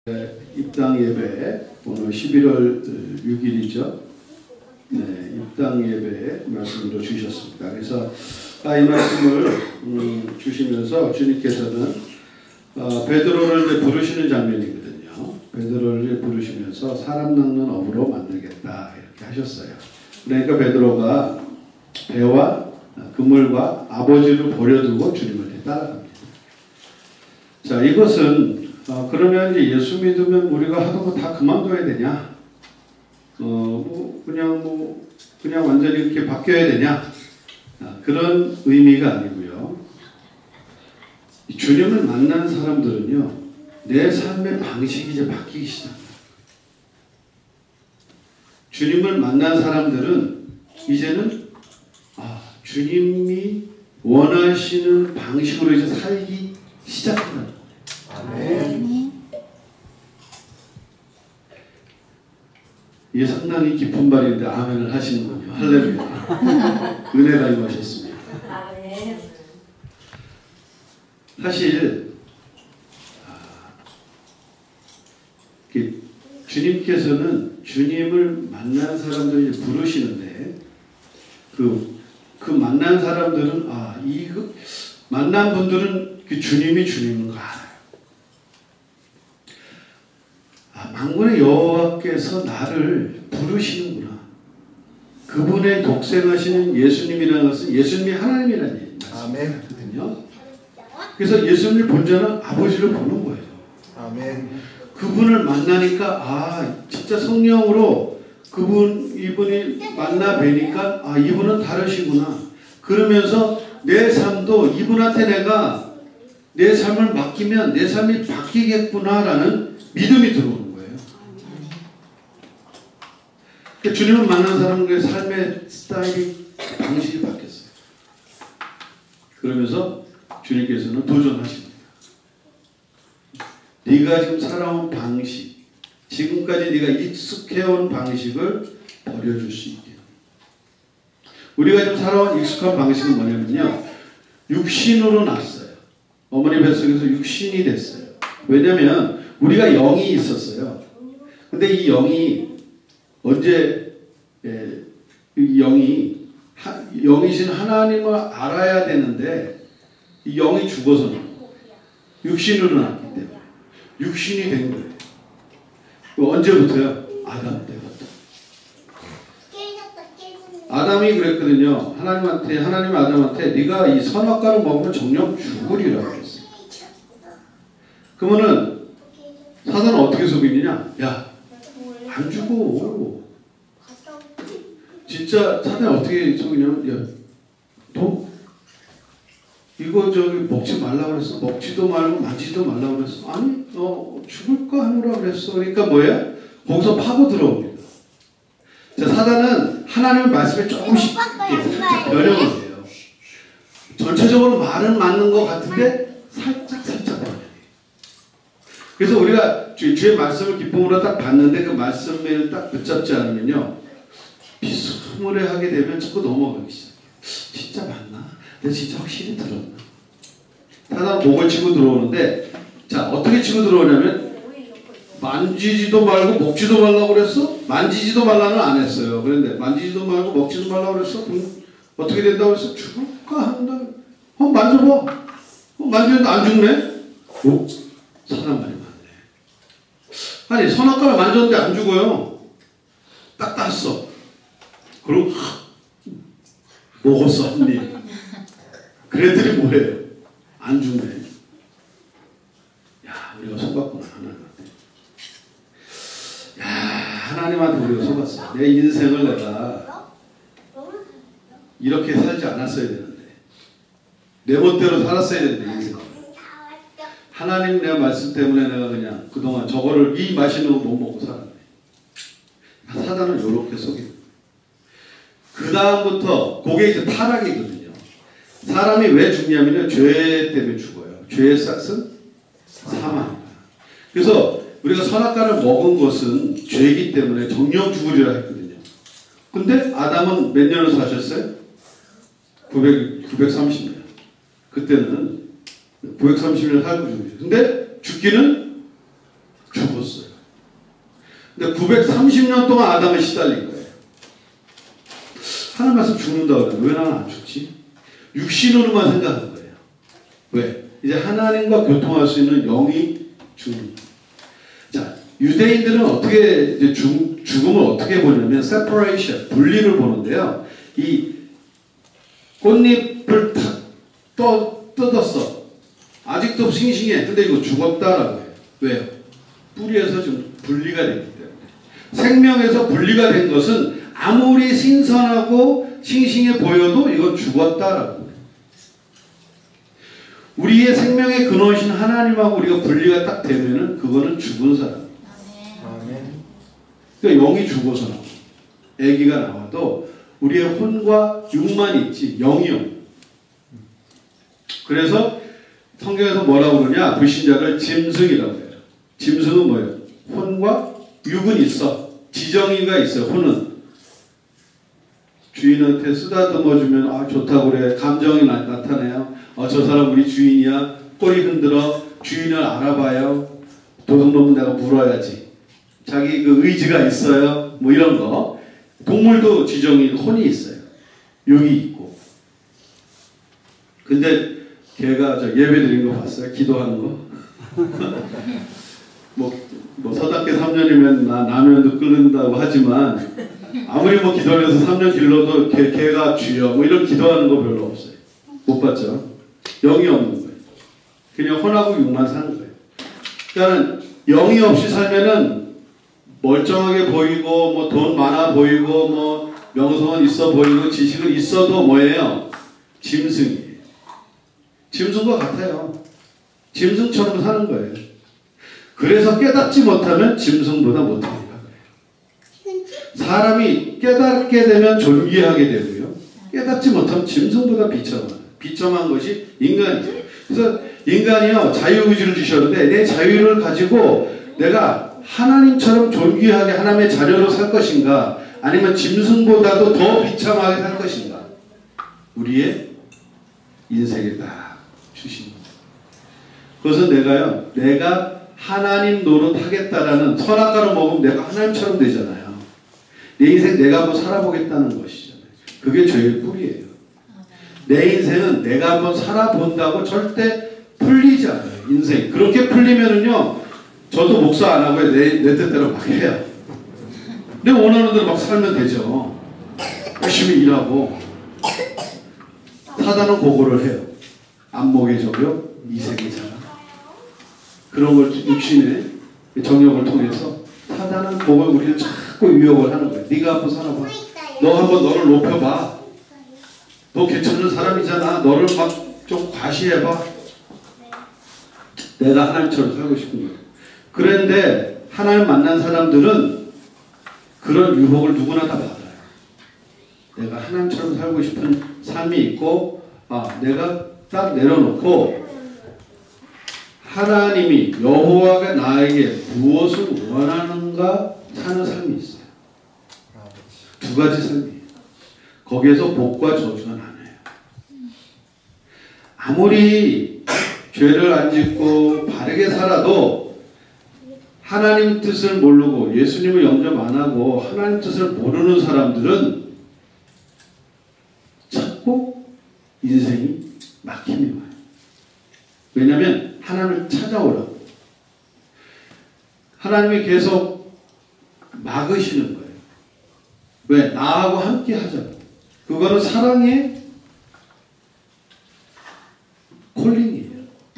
입당 예배 오늘 11월 6일이죠. 네, 입당 예배 말씀으로 주셨습니다. 그래서 이 말씀을 주시면서 주님께서는 베드로를 이제 부르시는 장면이거든요. 베드로를 부르시면서 사람 낚는 어부로 만들겠다 이렇게 하셨어요. 그러니까 베드로가 배와 그물과 아버지를 버려두고 주님을 따라갑니다. 자, 이것은 그러면 이제 예수 믿으면 우리가 하던 거 다 그만둬야 되냐? 그냥 완전히 이렇게 바뀌어야 되냐? 그런 의미가 아니고요. 주님을 만난 사람들은요, 내 삶의 방식이 이제 바뀌기 시작합니다. 주님을 만난 사람들은 이제는 주님이 원하시는 방식으로 이제 살기 시작합니다. 아멘. 이게 상당히 깊은 말인데 아멘을 하시는군요. 할렐루야. 은혜가 임하셨습니다. 아멘. 사실 주님께서는 주님을 만난 사람들을 부르시는데 그 만난 사람들은 만난 분들은 그 주님이 주님인 거 알아요. 만군의 여호와께서 나를 부르시는구나. 그분의 독생하시는 예수님이라는 것은 예수님이 하나님이라는 말씀이거든요. 그래서 예수님의 본자는 아버지를 보는 거예요. 아멘. 그분을 만나니까 진짜 성령으로 이분이 만나 뵈니까 이분은 다르시구나. 그러면서 내 삶도 이분한테 내가 내 삶을 맡기면 내 삶이 바뀌겠구나라는 믿음이 들어오는 거예요. 주님을 만난 사람들의 삶의 스타일이 방식이 바뀌었어요. 그러면서 주님께서는 도전하십니다. 네가 지금 살아온 방식, 지금까지 네가 익숙해온 방식을 버려줄 수 있게. 우리가 지금 살아온 익숙한 방식은 뭐냐면요, 육신으로 났어요. 어머니 뱃속에서 육신이 됐어요. 왜냐하면 우리가 영이 있었어요. 근데 이 영이 언제 이 영이신 하나님을 알아야 되는데 이 영이 죽어서는 육신으로 났기 때문에 육신이 된 거예요. 언제부터요? 아담 때부터. 아담이 그랬거든요. 하나님 아담한테 네가 이 선악과를 먹으면 정녕 죽으리라고 했어요. 그러면은 사단은 어떻게 속이느냐? 야, 안 죽어. 진짜 사단이 어떻게 속이냐면, 야, 너 이거 먹지 말라고 그랬어. 먹지도 말고 만지도 말라고 그랬어. 아니, 죽을까 하느라 그랬어. 그러니까 뭐예요? 거기서 파고 들어옵니다. 자, 사단은 하나님의 말씀에 조금씩 변형을 해요. 전체적으로 말은 맞는 것 같은데 살짝 변해요. 그래서 우리가 주의 말씀을 기쁨으로 딱 봤는데 그 말씀을 딱 붙잡지 않으면요, 비스무리하게 되면 자꾸 넘어가기 시작해요. 진짜 맞나? 내가 진짜 확실히 들었나? 사단 목을 치고 들어오는데, 자, 어떻게 치고 들어오냐면 만지지도 말고 먹지도 말라고 그랬어? 만지지도 말라는 안 했어요. 그런데 만지지도 말고 먹지도 말라고 그랬어? 그럼 어떻게 된다고 그랬어? 죽을까 한다. 만져봐. 만지는데 안 죽네? 사람 말이 맞네. 아니, 선악과를 만졌는데 안 죽어요. 딱 땄어. 그리고 먹었어, 한 입. 그랬더니 뭐예요? 안 죽네. 야, 우리가 속았구나, 하나님한테. 야, 하나님한테 우리가 속았어. 내 인생을 내가 이렇게 살지 않았어야 되는데, 내 멋대로 살았어야 되는데, 인생. 하나님 내 말씀 때문에 내가 그냥 그동안 저거를 이 맛있는 거 못 먹고 살았네. 사단은 요렇게 속입니다. 그 다음부터 그게 이제 타락이거든요. 사람이 왜 죽냐면요, 죄 때문에 죽어요. 죄의 싹은 사망입니다. 그래서 우리가 선악과를 먹은 것은 죄이기 때문에 정령 죽으리라 했거든요. 근데 아담은 몇 년을 사셨어요? 930년. 그때는 930년 살고 죽으셨어요. 근데 죽기는 죽었어요. 줬어요. 근데 930년 동안 아담은 시달린 거예요. 하나님 말씀 죽는다고 그래요. 왜 나는 안 죽지? 육신으로만 생각한 거예요. 왜? 이제 하나님과 교통할 수 있는 영이 죽는 거예요. 자, 유대인들은 어떻게 이제 죽음을 어떻게 보냐면 separation, 분리를 보는데요. 이 꽃잎을 탁 뜯었어. 아직도 싱싱해. 근데 이거 죽었다라고 해요. 왜요? 뿌리에서 좀 분리가 됐기 때문에. 생명에서 분리가 된 것은 아무리 신선하고 싱싱해 보여도 이건 죽었다라고 해요. 우리의 생명의 근원이신 하나님하고 우리가 분리가 딱 되면은 그거는 죽은 사람. 그러니까 영이 죽어서 나와. 아기가 나와도 우리의 혼과 육만 있지 영이 영. 그래서 성경에서 뭐라고 그러냐? 불신자를 짐승이라고 해요. 짐승은 뭐예요? 혼과 육은 있어. 지정이가 있어요. 혼은. 주인한테 쓰다듬어주면 아 좋다고 그래. 감정이 나타내요. 저 사람 우리 주인이야. 꼬리 흔들어. 주인을 알아봐요. 도둑놈은 내가 물어야지. 자기 그 의지가 있어요. 뭐 이런 거. 동물도 지정이 혼이 있어요. 육이 있고. 근데 걔가 저 예배 드린 거 봤어요? 기도하는 거? 뭐 서답게 3년이면 라면도 끓는다고 하지만 아무리 뭐 기도하면서 3년 길러도 걔가 주여 뭐 이런 기도하는 거 별로 없어요. 못 봤죠? 영이 없는 거예요. 그냥 혼하고 육만 사는 거예요. 그러니까 영이 없이 살면은 멀쩡하게 보이고 뭐 돈 많아 보이고 뭐 명성은 있어 보이고 지식은 있어도 뭐예요? 짐승이에요. 짐승과 같아요. 짐승처럼 사는 거예요. 그래서 깨닫지 못하면 짐승보다 못합니다. 사람이 깨닫게 되면 존귀하게 되고요. 깨닫지 못하면 짐승보다 비참한. 비참한 것이 인간이죠. 그래서 인간이요 자유의지를 주셨는데 내 자유를 가지고 내가 하나님처럼 존귀하게 하나님의 자녀로 살 것인가 아니면 짐승보다도 더 비참하게 살 것인가 우리의 인생에 다 주신 거죠. 그것은 내가 하나님 노릇하겠다라는 선악과를 먹으면 내가 하나님처럼 되잖아요. 내 인생 내가 한번 살아보겠다는 것이잖아요. 그게 죄의 뿌리예요. 내 인생은 내가 한번 살아본다고 절대 풀리지 않아요. 인생 그렇게 풀리면은요 저도 목사 안 하고 내 뜻대로 막 해요. 내 원하는 대로 막 살면 되죠. 열심히 일하고 사단은 그거를 해요. 안목의 저격, 이색의 자랑 그런 걸 육신의 정욕을 통해서 사단은 그걸 우리를 자꾸 유혹을 하는 거예요. 네가 한번 살아봐. 너 한번 너를 높여봐. 너 괜찮은 사람이잖아. 너를 막 좀 과시해봐. 내가 하나님처럼 살고 싶은 거예요. 그런데 하나님 만난 사람들은 그런 유혹을 누구나 다 받아요. 내가 하나님처럼 살고 싶은 삶이 있고 내가 딱 내려놓고 하나님이 여호와가 나에게 무엇을 원하는가 사는 삶이 있어요. 두 가지 삶이에요. 거기에서 복과 저주가 나눠요. 아무리 죄를 안 짓고 바르게 살아도 하나님 뜻을 모르고 예수님을 영접 안 하고 하나님 뜻을 모르는 사람들은 자꾸 인생이 막힘이 와요. 왜냐하면 하나님을 찾아오라고. 하나님이 계속 막으시는 거예요. 왜? 나하고 함께 하자고. 그거는 사랑의 콜링이에요.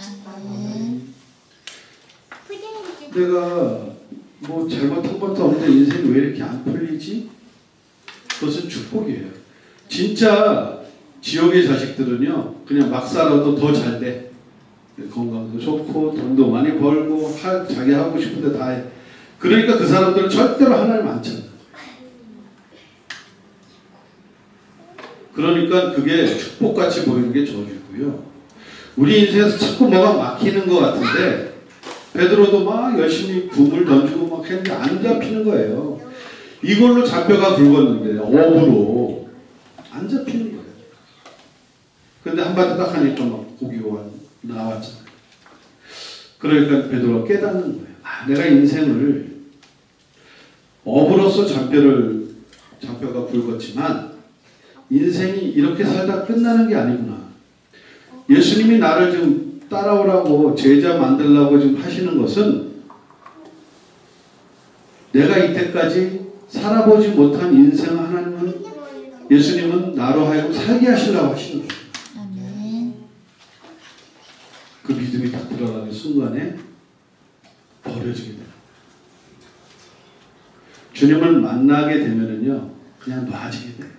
내가 뭐 잘못한 것도 없는데 인생이 왜 이렇게 안 풀리지? 그것은 축복이에요. 진짜 지옥의 자식들은요 그냥 막 살아도 더 잘 돼. 건강도 좋고 돈도 많이 벌고 자기 하고 싶은데 다 해. 그러니까 그 사람들은 절대로 하나님 안 찾아. 그러니까 그게 축복같이 보이는 게 저주고요. 우리 인생에서 자꾸 뭐가 막히는 것 같은데 베드로도 막 열심히 붐을 던지고 막 했는데 안 잡히는 거예요. 이걸로 잡혀가 굵었는데 업으로 안 잡히는 거예요. 근데 한 바퀴 딱 하니까 막 고기가 나왔잖아요. 그러니까 베드로가 깨닫는 거예요. 내가 인생을 업으로서 잔뼈가 굵었지만 인생이 이렇게 살다 끝나는 게 아니구나. 예수님이 나를 지금 따라오라고 제자 만들라고 지금 하시는 것은 내가 이때까지 살아보지 못한 인생 하나님은 예수님은 나로 하여금 살게 하시려고 하시는 거예요. 그 믿음이 딱 들어가는 순간에 버려지게 돼요. 주님을 만나게 되면은요, 그냥 놔지게 돼요.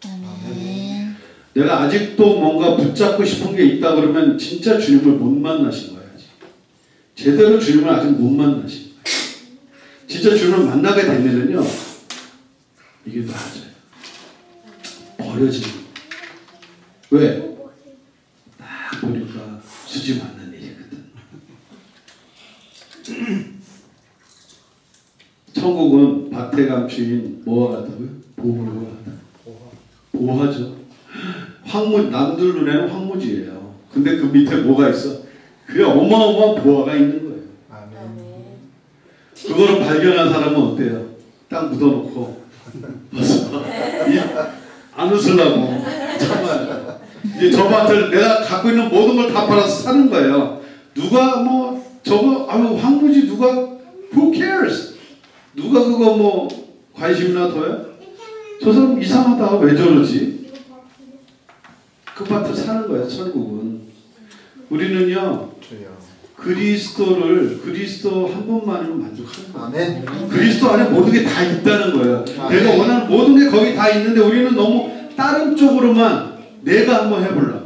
내가 아직도 뭔가 붙잡고 싶은 게 있다 그러면 진짜 주님을 못 만나신 거예요. 아직. 제대로 주님을 아직 못 만나신 거예요. 진짜 주님을 만나게 되면은요, 이게 놔져요. 버려지는 거예요. 왜? 딱 보니까 수지 맞는 일이거든. 천국은 밭에 감추인 뭐와 같다고요? 보물과 같다. 보화죠. 황무, 남들 눈에는 황무지예요. 근데 그 밑에 뭐가 있어? 그게 어마어마한 보화가 있는 거예요. 아멘. 그거를 발견한 사람은 어때요? 딱 묻어놓고 벌써 안 웃으려고 정말 이제 저 밭을 내가 갖고 있는 모든 걸 다 팔아서 사는 거예요. 누가 뭐 저거 황무지 누가 who cares? 누가 그거 뭐 관심이나 둬요? 저 사람 이상하다. 왜 저러지? 그 밭을 사는 거예요. 천국은. 우리는요. 그리스도 한 번만이면 만족하는 거예요. 아멘. 그리스도 안에 모든 게 다 있다는 거예요. 아멘. 내가 원하는 모든 게 거기 다 있는데 우리는 너무 다른 쪽으로만 내가 한번 해보려고.